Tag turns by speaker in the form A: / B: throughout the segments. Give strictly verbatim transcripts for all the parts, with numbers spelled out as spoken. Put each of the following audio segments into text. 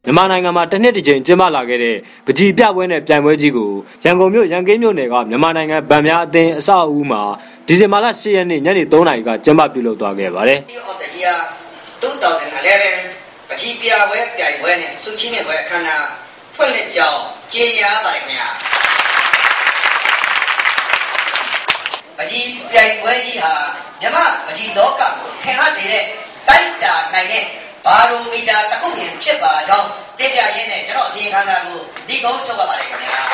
A: မြန်မာနိုင်ငံမှာတစ်နှစ်တစ်ကြိမ်ကျင်းပလာခဲ့တဲ့ပကြီးပြပွဲနဲ့ပြိုင်ပွဲကြီးကိုရန်ကုန်မြို့ရန်ကင်းမြို့နယ်ကမြန်မာနိုင်ငံဗန်များအသင်းအစအဦးမှာဒီဇင်ဘာလ၈ရက်နေ့ညနေ၃နာရီကကျင်းပပြုလုပ်သွားခဲ့ပါတယ်
B: ။two thousand eleven ပကြီးပြပွဲပြိုင်ပွဲနဲ့စုချင်းမြပွဲအခမ်းအနားဖွင့်လှစ်ကြောင်းကြေညာပါတယ်ခင်ဗျာ။ပကြီးပြိုင်ပွဲကြီးဟာမြန်မာပကြီးလောကကိုထင်ဟစေတဲ့တိုက်တာနိုင်တဲ့ဘာရိုမီတာတစ်ခုပြင်ဖြစ်ပါကြောင်းတင်ပြရင်းနဲ့ကျွန်တော်အစီအခံစာကိုဒီကုန်းချုပ်ပါပါတယ်ခင်ဗျာ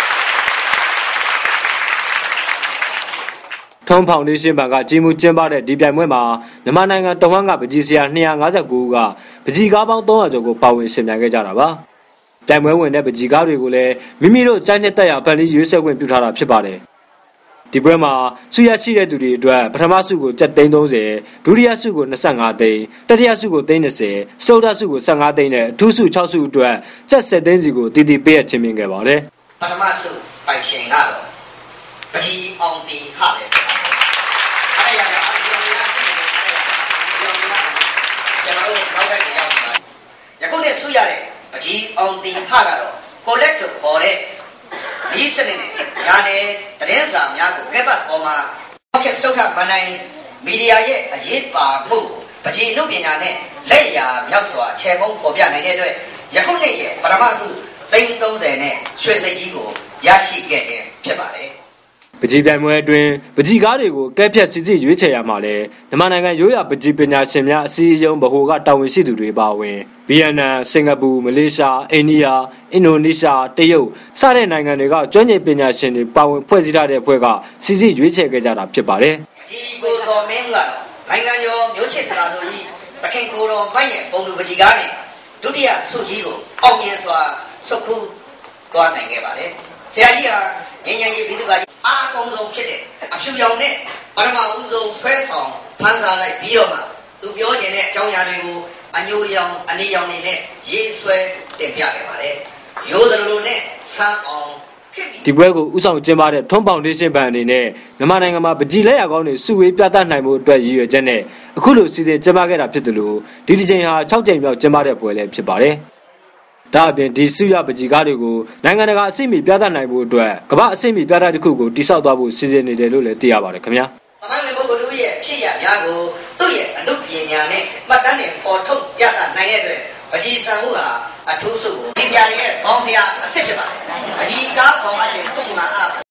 A: ထုံးဖောင်ဒေးရှင်းဘဏ်ကကြီးမှုကျင်းပတဲ့ဒီပြိုင်ပွဲမှာမြန်မာနိုင်ငံတဝန်းကပကြီးဆရာtwo hundred fifty-nineဦးကပကြီးကားပေါင်းthree hundredကျော်ကိုပါဝင်ရှင်ပြိုင်ခဲ့ကြတာပါပြိုင်ပွဲဝင်တဲ့ပကြီးကားတွေကိုလည်းမိမိတို့ကြိုက်နှစ်သက်ရာဖန်တီးရွေးချယ်ခွင့်ပြုထားတာဖြစ်ပါတယ်ဒီပွဲမှာဆုရရှိတဲ့သူတွေအတွက်ပထမဆုကိုကျပ်သိန်းthirtyဒုတိယဆုကိုtwenty-fiveသိန်းတတိယဆုကိုသိန်းtwentyစတုတ္ထဆုကိုfifteenသိန်းနဲ့အထူးဆုsixဆုအတွက်ကျပ်tenသိန်းစီကိုတည်တည်ပေးအပ်ချင်းမြင်ခဲ့ပါတယ်
B: ပထမဆုပိုင်ရှင်ကတော့ပကြီးအောင်တီဟာပဲအဲ့ရရအောင်ကျွန်တော်ရရှိတယ်ကျွန်တော်တို့နောက်ထပ်ရောက်နေပါယခုနဲ့ဆုရတဲ့ပကြီးအောင်တီဟာကတော့ collect ကိုခေါ်တဲ့ဒီစနစ်နဲ့ညာနယ်တရင်စာများကိုကဲပတ်ပေါ်မှာဟုတ်ကဲ့စတုခမနိုင်မီဒီယာရဲ့အရေးပါမှုပကြီးအမှုပညာနဲ့လက်ရာမြောက်စွာခြေပုံးပေါ်ပြနိုင်တဲ့အတွက်ယခုနှစ်ရဲ့ပထမဆုသိန်းthirtyနဲ့ရွှေစိတ်ကြီးကိုရရှိခဲ့ခြင်းဖြစ်ပါတယ်
A: ပကြီးပြိုင်ပွဲအတွင်းပကြီးကားတွေကိုကဲဖြတ်စစ်စစ်ရွေးချယ်ရမှာလဲမြန်မာနိုင်ငံရိုးရာပကြီးပညာရှင်များအစည်းအရုံးဗဟိုကတာဝန်ရှိသူတွေပါဝင်ဗီယက်နမ်စင်ကာပူမလေးရှားအိန္ဒိယအင်ဒိုနီးရှားတရုတ်စတဲ့နိုင်ငံတွေကကျွမ်းကျင်ပညာရှင်တွေပါဝင်ဖွဲ့စည်းထားတဲ့အဖွဲ့ကစစ်စစ်ရွေးချယ်ခဲ့ကြတာဖြစ်ပါတယ်
B: ပကြီးကိုစော်မင်းကနိုင်ငံကျော်မျိုးချစ်စကားတို့ကြီးတခင်ကိုတော်မိုက်ရဲ့ပုံလူပကြီးကားနဲ့ဒုတိယဆုကြီးကိုအောင်မြင်စွာဆုပ်ခူးသွားနိုင်ခဲ့ပါတယ်ဆရာကြီးဟာငញ្ញရေးပြည်သူကအားအကုန်ဆုံးဖြစ်တဲ့အဖြူရောင်နဲ့ပထမဦးဆုံးဆွဲဆောင်ဖန်ဆာလိုက်ပြီးတော့မှသူပြောချင်တဲ့အကြောင်းအရာတွေကိုအညိုရောင်အနေရောင်တွေနဲ့ရေးဆွဲတင်ပြခဲ့ပါတယ်ရိုးသလိုနဲ့ဆန်းအောင်
A: ဒီပွဲကိုဥဆောင်ကျင်းပတဲ့ထုံးဖောင်ဒေးရှင်းဘဏ်အနေနဲ့မြန်မာနိုင်ငံမှာပကြီးလက်ရကောင်းတွေစုဝေးပြသနိုင်မှုအတွက်ရည်ရွယ်ချက်နဲ့အခုလိုစီစဉ်ကျင်းပခဲ့တာဖြစ်တယ်လို့ဒီတစ်ချိန်ဟာsixကြိမ်မြောက်ကျင်းပတဲ့ပွဲလည်းဖြစ်ပါတယ်ဒါအပြင်ဒီစုရပကြီးကားတွေကိုနိုင်ငံတကာအဆင့်မီပြသနိုင်မှုအတွက်ကမ္ဘာအဆင့်မီပြသတစ်ခုကိုတိစောက်သွားဖို့စီစဉ်နေတယ်လို့လည်းသိရပါတယ်ခင်ဗျာ
B: ။သမန်လူပုဂ္ဂိုလ်တို့ရဲ့ဖြစ်ရများကိုသူ့ရဲ့အမှုပညာနဲ့မှတ်တမ်းနဲ့ပေါ်ထုတ်ပြသနိုင်တဲ့အတွက်ပကြီးဆံမှုဟာအထူးဆုကိုဒီဆရာရဲ့ဘောင်းဆရာအစ်စ်ဖြစ်ပါတယ်။ပကြီးကားဘောင်းအရှင်သူ့ရှိမှာအ